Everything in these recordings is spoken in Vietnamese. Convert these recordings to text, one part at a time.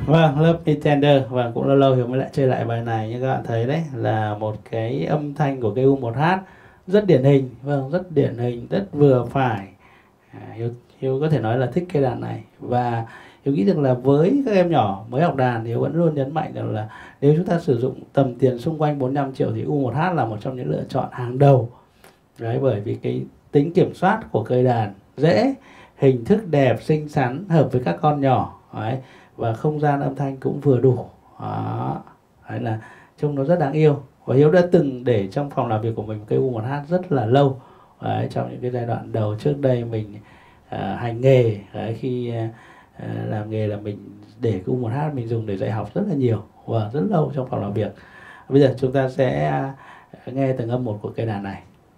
Vâng, lớp Pretender. Và cũng lâu lâu Hiếu mới lại chơi lại bài này. Nhưng các bạn thấy đấy là một cái âm thanh của cây U1H rất điển hình. Vâng, rất điển hình, rất vừa phải. Hiếu có thể nói là thích cây đàn này. Và Hiếu nghĩ rằng là với các em nhỏ mới học đàn thì Hiếu vẫn luôn nhấn mạnh rằng là nếu chúng ta sử dụng tầm tiền xung quanh 45 triệu thì U1H là một trong những lựa chọn hàng đầu. Đấy, bởi vì cái tính kiểm soát của cây đàn dễ, hình thức đẹp, xinh xắn, hợp với các con nhỏ. Đấy, và không gian âm thanh cũng vừa đủ. Đó. Đấy là trông nó rất đáng yêu. Và Hiếu đã từng để trong phòng làm việc của mình cây U1H rất là lâu. Đấy, trong những cái giai đoạn đầu trước đây mình hành nghề. Đấy, khi làm nghề là mình để cái U1H mình dùng để dạy học rất là nhiều và rất lâu trong phòng làm việc. Bây giờ chúng ta sẽ nghe từng âm một của cây đàn này.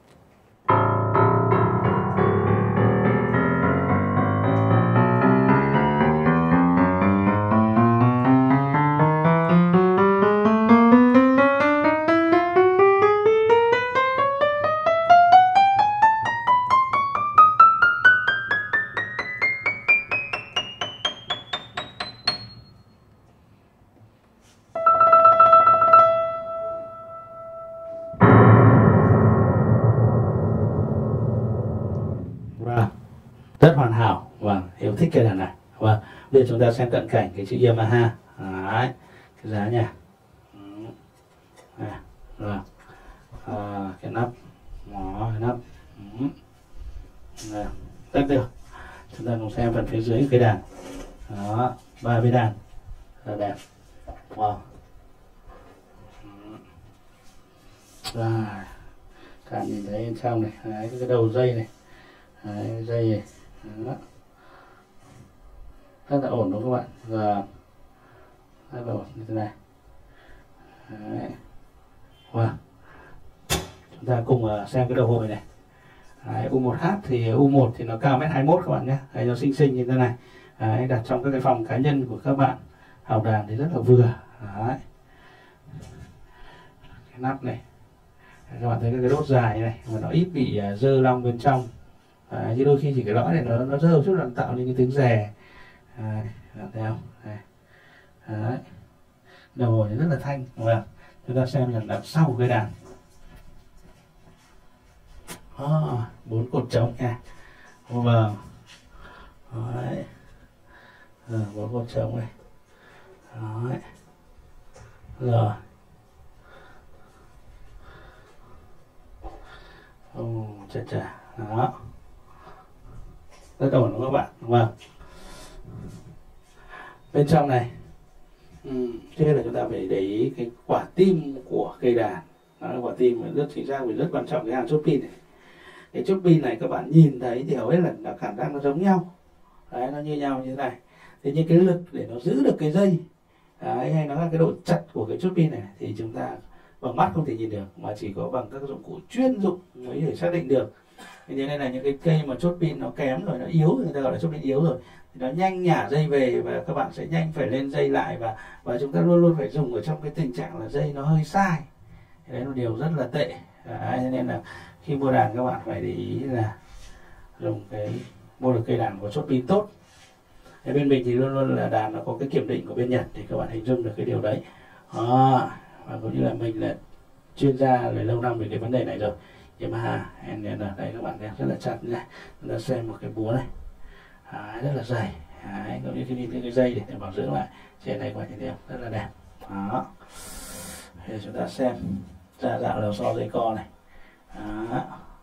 Rất hoàn hảo. Vâng, Hiếu thích cây đàn này. Vâng, bây giờ chúng ta xem cận cảnh cái chữ Yamaha. Đấy, cái giá nha. Rồi, cái nắp. Đó, cái nắp. Rất được. Chúng ta cùng xem phần phía dưới cây đàn. Đó, 3 cây đàn. Rất đẹp. Wow. Rồi, các bạn nhìn thấy bên trong này. Đấy, cái đầu dây này. Đấy, dây này. Đó. Rất là ổn đúng không các bạn? Và rất là ổn như thế này. Đấy. Wow. Chúng ta cùng xem cái đầu hồi này. Đấy, U1H thì U1 thì nó cao 1m21 các bạn nhé. Đấy, nó xinh xinh như thế này. Đấy, đặt trong các cái phòng cá nhân của các bạn học đàn thì rất là vừa. Đấy. Cái nắp này. Đấy, các bạn thấy cái đốt dài này mà nó ít bị dơ long bên trong. Chứ đôi khi chỉ cái lõi này nó dơ một chút là tạo nên cái tiếng rè. Làm theo. Đấy. Đầu hồi thì rất là thanh. Vâng. Chúng ta xem rằng đằng sau của cây đàn. 4 cột trống nha. Vâng. Đấy. 4 cột trống này. Đấy. Rồi. Chà. Đó. Rất ổn đúng không các bạn? Vâng. Bên trong này trước hết là chúng ta phải để ý cái quả tim của cây đàn. Đó là quả tim rất chính xác và rất quan trọng, cái hàng chốt pin này. Cái chốt pin này các bạn nhìn thấy thì hầu hết là nó cảm giác nó giống nhau. Đấy, nó như nhau như thế này. Thế nhưng cái lực để nó giữ được cái dây, đấy, hay nó là cái độ chặt của cái chốt pin này thì chúng ta bằng mắt không thể nhìn được, mà chỉ có bằng các dụng cụ chuyên dụng mới thể xác định được. Thế nên là những cái cây mà chốt pin nó kém rồi, nó yếu, người ta gọi là chốt pin yếu rồi, thì nó nhanh nhả dây về và các bạn sẽ nhanh phải lên dây lại, và chúng ta luôn luôn phải dùng ở trong cái tình trạng là dây nó hơi sai. Đấy là điều rất là tệ. Đấy, nên là khi mua đàn các bạn phải để ý là mua được cây đàn có chốt pin tốt. Thế bên mình thì luôn luôn là đàn nó có cái kiểm định của bên Nhật, thì các bạn hình dung được cái điều đấy. Và cũng như là mình là chuyên gia về lâu năm về cái vấn đề này rồi. Yamaha NN đây các bạn thấy rất là chặt này. Chúng ta xem một cái búa này. Đấy, rất là dày. Đấy, cũng như khi đi cái dây để bảo dưỡng lại. Trên này các bạn nhìn thấy rất là đẹp. Đó. Để chúng ta xem ra dạo đầu so dây co này. Đó.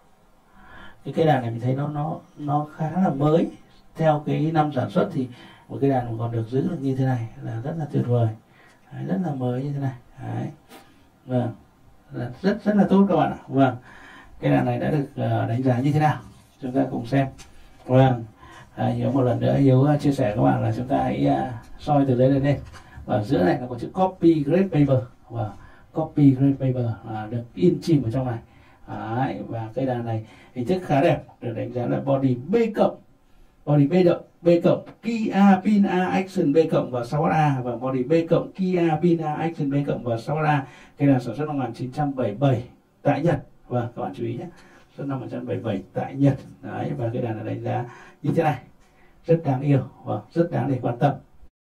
Cái cây đàn này mình thấy nó khá là mới. Theo cái năm sản xuất thì một cây đàn còn được giữ được như thế này là rất là tuyệt vời. Đấy, rất là mới như thế này. Đấy. Vâng. Rất là tốt các bạn ạ. Vâng. Cây đàn này đã được đánh giá như thế nào? Chúng ta cùng xem. Vâng. Hiếu một lần nữa Hiếu chia sẻ các bạn là chúng ta hãy soi từ dưới lên. Và giữa này là có chữ copy grade paper. Và copy grade paper được in chìm ở trong này. Đấy. Và cây đàn này hình thức khá đẹp, được đánh giá là body B cộng, body B cộng Kia pin A Action B cộng và 6A, và body B cộng Kia pin A Action B cộng và 6A. Cây đàn sản xuất năm 1977 tại Nhật. Và các bạn chú ý nhé, xuất năm 1977 tại Nhật. Đấy, và cây đàn là đánh giá như thế này, rất đáng yêu và rất đáng để quan tâm.